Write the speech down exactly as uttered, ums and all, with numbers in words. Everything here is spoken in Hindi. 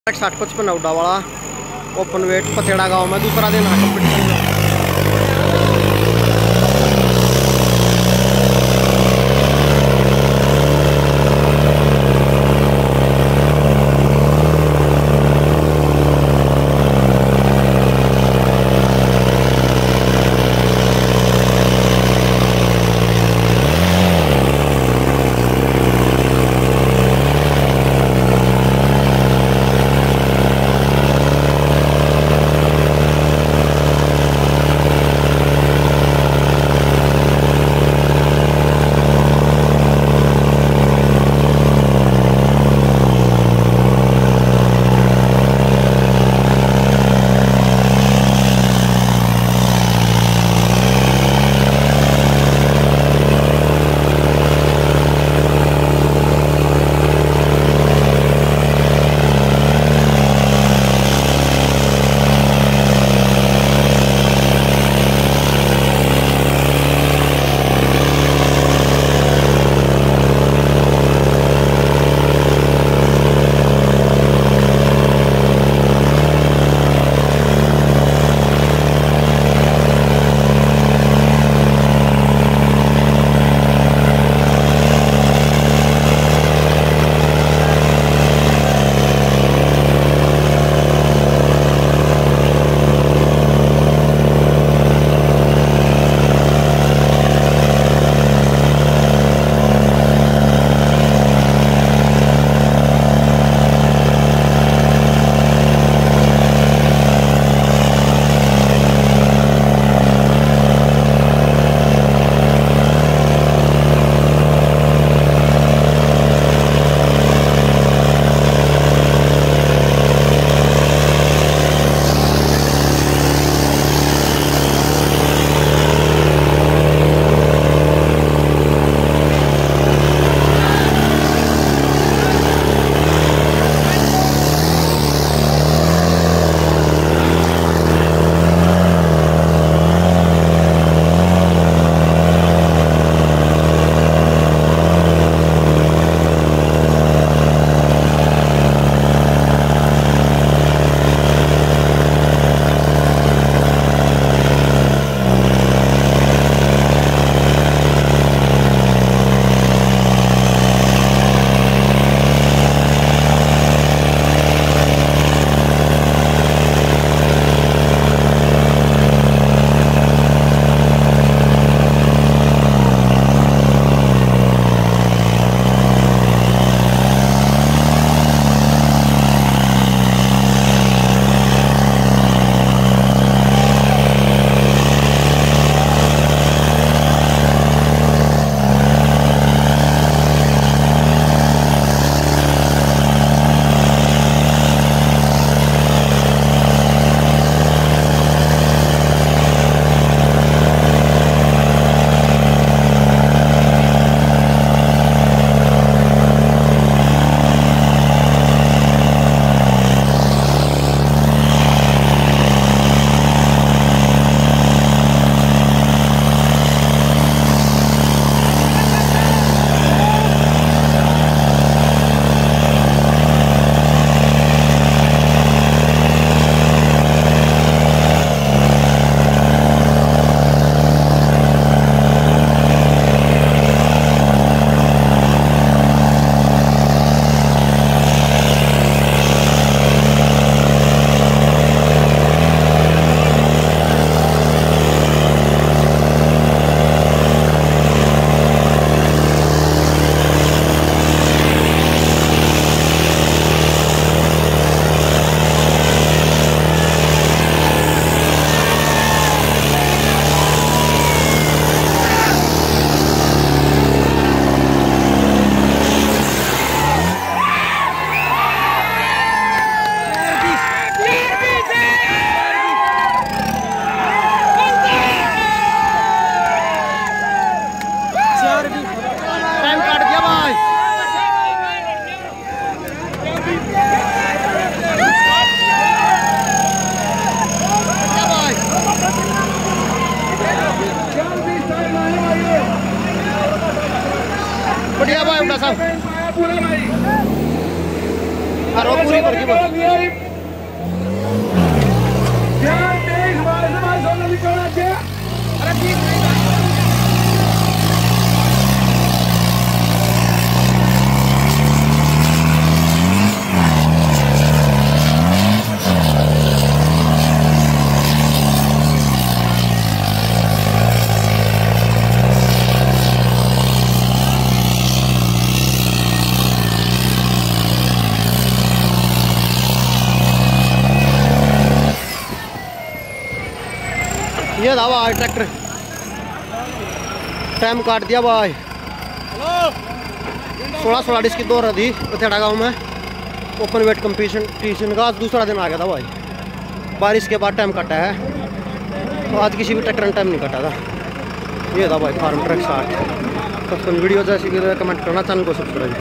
साठ पचपन उड़ा वाला ओपन वेट पतेड़ा गांव में दूसरा दिन है कंपटीशन। पूरी भर की ये था भाई ट्रैक्टर टाइम काट दिया भाई। सोलह सोलह डिस्क की दौड़ रही थी पथेड़ा गाँव में ओपन वेट कंपटीशन का। आज दूसरा दिन आ गया था भाई, बारिश के बाद टाइम कटा है, तो आज किसी भी ट्रैक्टर ने टाइम नहीं कटा था। ये था भाई फार्म ट्रक साठ। तो वीडियो जैसी कमेंट करना, चैनल को सब्सक्राइब